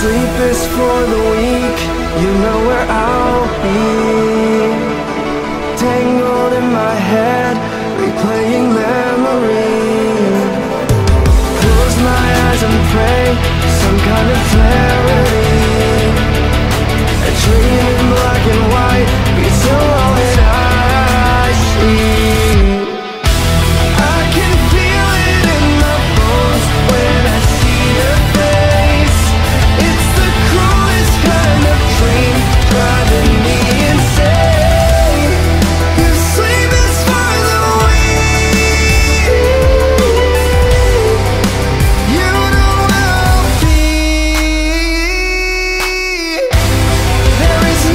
Sleep is for the weak, you know where I'll be. Tangled in my head, replaying memories. Close my eyes and pray for some kind of clarity. A dream in black and white, it's all that I see. I can feel it in my bones when I see your face. It's the cruelest kind of dream, driving me insane. You sleep is for the weak, you know I'll be. There is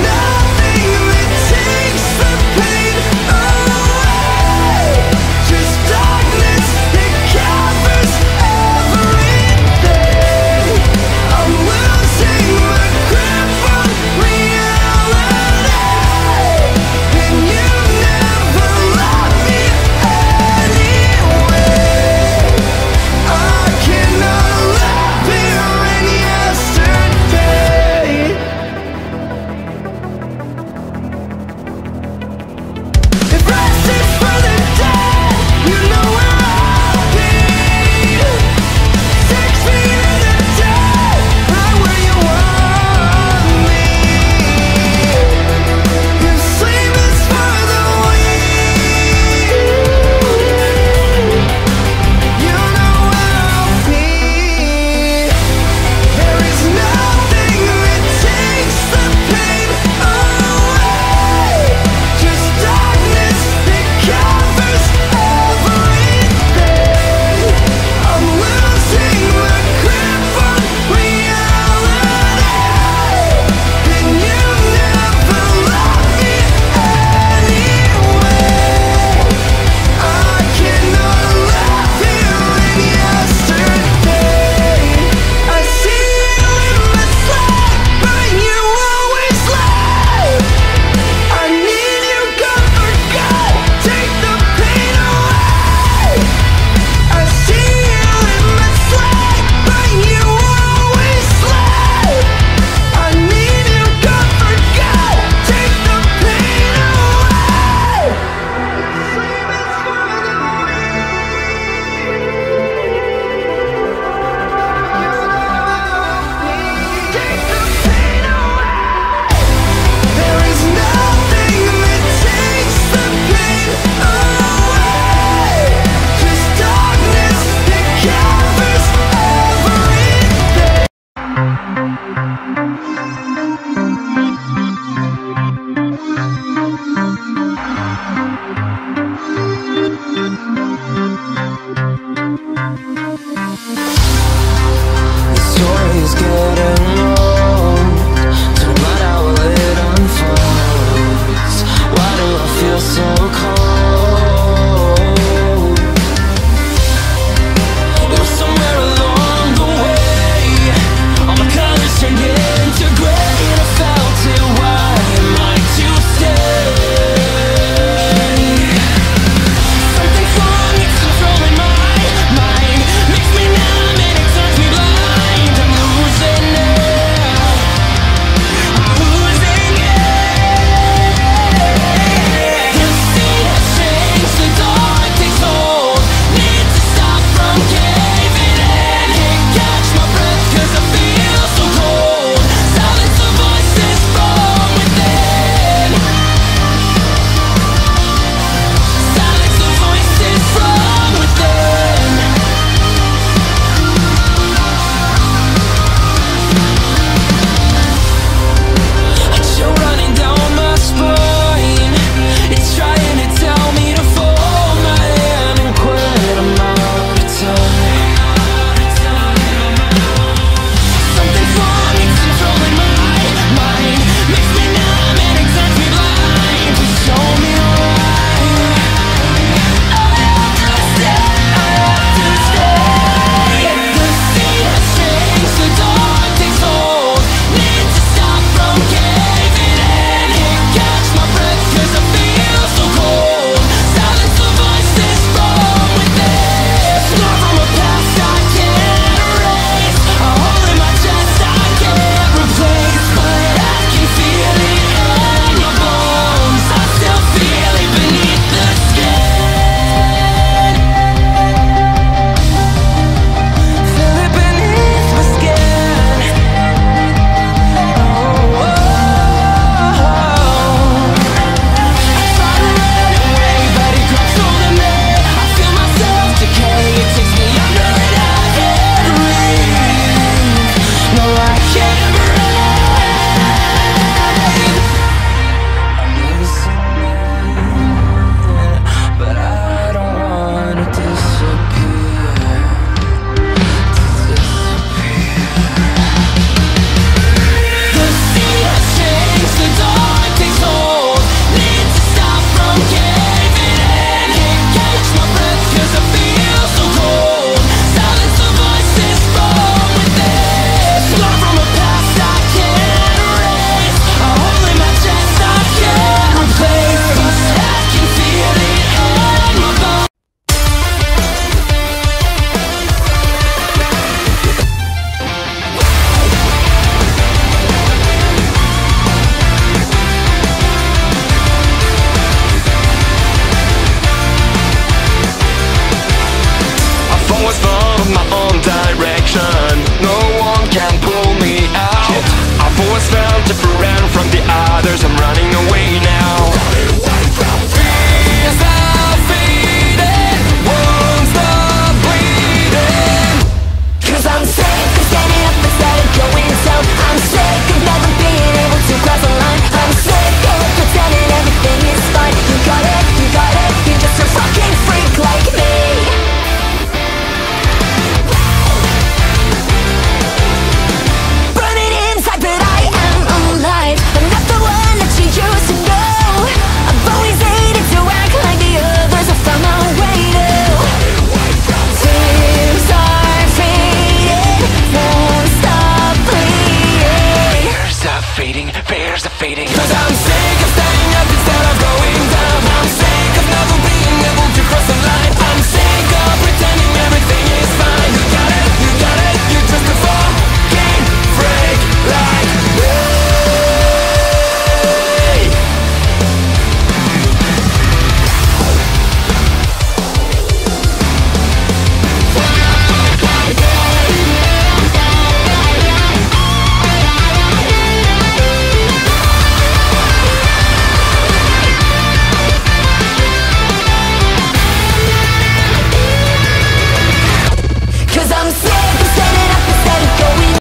direction. No one can pull me out. I've always felt different from the others